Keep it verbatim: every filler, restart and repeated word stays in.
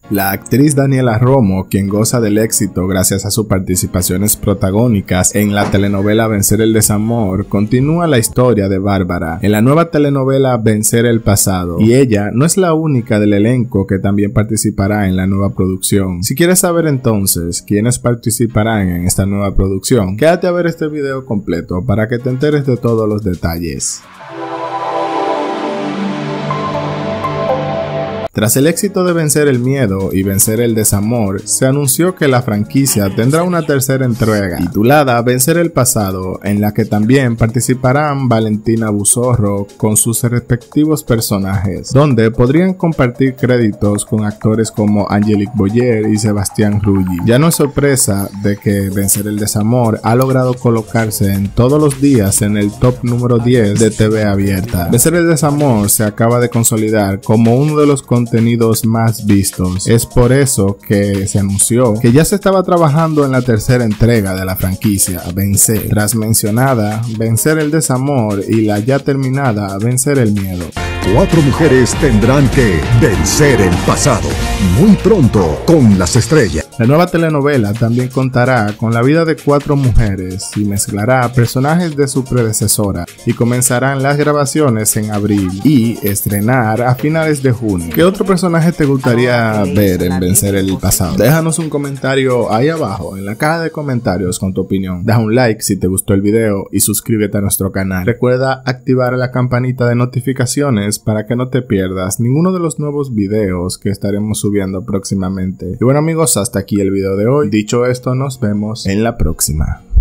La actriz Daniela Romo, quien goza del éxito gracias a sus participaciones protagónicas en la telenovela Vencer el Desamor, continúa la historia de Bárbara en la nueva telenovela Vencer el Pasado, y ella no es la única del elenco que también participará en la nueva producción. Si quieres saber entonces quiénes participarán en esta nueva producción, quédate a ver este video completo para que te enteres de todos los detalles. Tras el éxito de Vencer el Miedo y Vencer el Desamor, se anunció que la franquicia tendrá una tercera entrega, titulada Vencer el Pasado, en la que también participarán Valentina Buzorro con sus respectivos personajes, donde podrían compartir créditos con actores como Angelique Boyer y Sebastián Rulli. Ya no es sorpresa de que Vencer el Desamor ha logrado colocarse en todos los días en el top número diez de T V abierta. Vencer el Desamor se acaba de consolidar como uno de los contenidos más vistos. Es por eso que se anunció que ya se estaba trabajando en la tercera entrega de la franquicia, Vencer, tras mencionada Vencer el Desamor y la ya terminada Vencer el Miedo. Cuatro mujeres tendrán que vencer el pasado, muy pronto con Las Estrellas. La nueva telenovela también contará con la vida de cuatro mujeres y mezclará personajes de su predecesora, y comenzarán las grabaciones en abril y estrenar a finales de junio. ¿Qué otro personaje te gustaría ver en Vencer el Pasado? Déjanos un comentario ahí abajo en la caja de comentarios con tu opinión. Deja un like si te gustó el video y suscríbete a nuestro canal. Recuerda activar la campanita de notificaciones para que no te pierdas ninguno de los nuevos videos que estaremos subiendo próximamente. Y bueno amigos, hasta aquí el video de hoy. Dicho esto, nos vemos en la próxima.